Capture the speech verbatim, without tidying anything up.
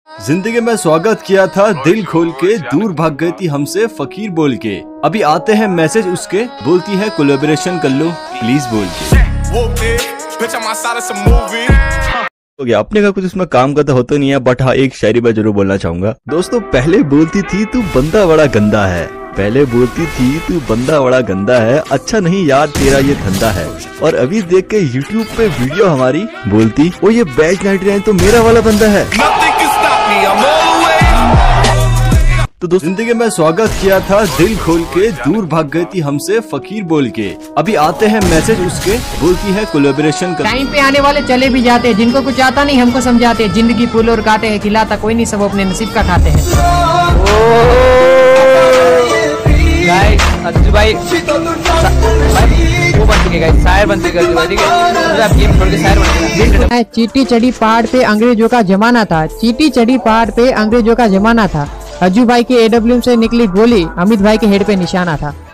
जिंदगी में स्वागत किया था दिल खोल के, दूर भाग गई थी हमसे फकीर बोल के। अभी आते हैं मैसेज उसके, बोलती है कोलैबोरेशन कर लो प्लीज बोल के। हो गया अपने का कुछ उसमें काम का तो होता नहीं है, बट हाँ एक शायरी मैं जरूर बोलना चाहूंगा। दोस्तों पहले बोलती थी तू बंदा बड़ा गंदा है, पहले बोलती थी तू बंदा बड़ा गंदा है, अच्छा नहीं यार तेरा ये धंधा है। और अभी देख के यूट्यूब पे वीडियो हमारी बोलती वो ये बैच नाइनटी नाइन तो मेरा वाला बंदा है। तो दोस्तों जिंदगी में स्वागत किया था दिल खोल के, दूर भाग गई थी हमसे फकीर बोल के। अभी आते हैं मैसेज उसके, बोलती है कोलैबोरेशन कर। टाइम पे आने वाले चले भी जाते हैं, जिनको कुछ आता नहीं हमको समझाते हैं। जिंदगी फूल और काटे हैं, खिलाता कोई नहीं, सब अपने नसीब का खाते हैं। गाइस अज्जू भाई वो बन चुके गाइस, शायर बन चुके हैं, ठीक है। आप गेम छोड़ के शायर बन चुके हैं। चीटी चढ़ी पहाड़ पे अंग्रेजों का जमाना था, चीटी चढ़ी पहाड़ पे अंग्रेजों का जमाना था। अज्जू भाई के एडब्ल्यूएम से निकली गोली, अमित भाई के हेड पे निशाना था।